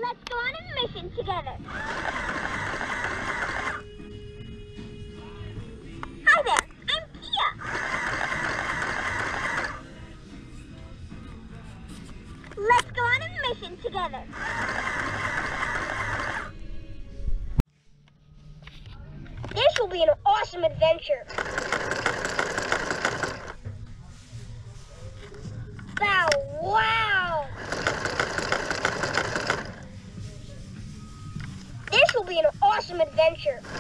Let's go on a mission together. Hi there, I'm Kia. Let's go on a mission together. This will be an awesome adventure. Wow! This will be an awesome adventure.